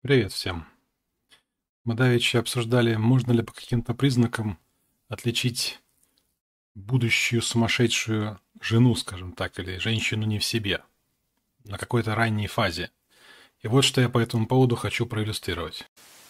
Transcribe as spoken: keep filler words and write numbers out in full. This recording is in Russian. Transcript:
Привет всем. Мы давеча обсуждали, можно ли по каким-то признакам отличить будущую сумасшедшую жену, скажем так, или женщину не в себе, на какой-то ранней фазе. И вот что я по этому поводу хочу проиллюстрировать.